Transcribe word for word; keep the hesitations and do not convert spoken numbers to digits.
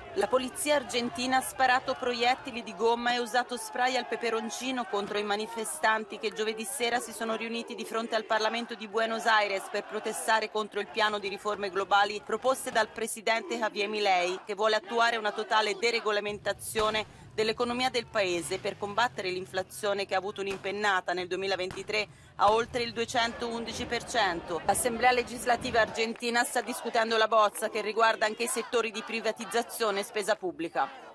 La polizia argentina ha sparato proiettili di gomma e usato spray al peperoncino contro i manifestanti che giovedì sera si sono riuniti di fronte al Parlamento di Buenos Aires per protestare contro il piano di riforme globali proposte dal presidente Javier Milei, che vuole attuare una totale deregolamentazione dell'economia del paese per combattere l'inflazione che ha avuto un'impennata nel duemilaventitré a oltre il duecentoundici per cento. L'Assemblea legislativa argentina sta discutendo la bozza che riguarda anche i settori di privatizzazione e spesa pubblica.